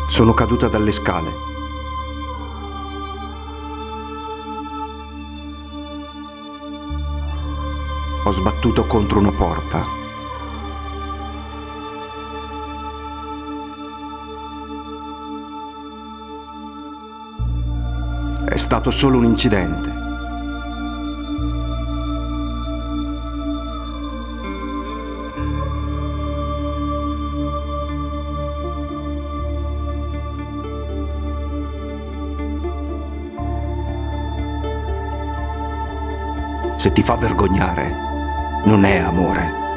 Sono caduta dalle scale. Ho sbattuto contro una porta. È stato solo un incidente. Se ti fa vergognare, non è amore.